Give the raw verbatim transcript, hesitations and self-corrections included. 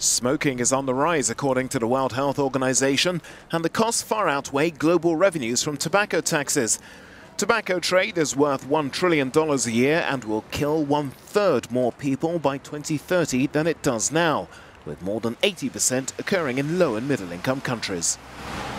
Smoking is on the rise, according to the World Health Organization, and the costs far outweigh global revenues from tobacco taxes. Tobacco trade is worth one trillion dollars a year and will kill one-third more people by twenty thirty than it does now, with more than eighty percent occurring in low and middle-income countries.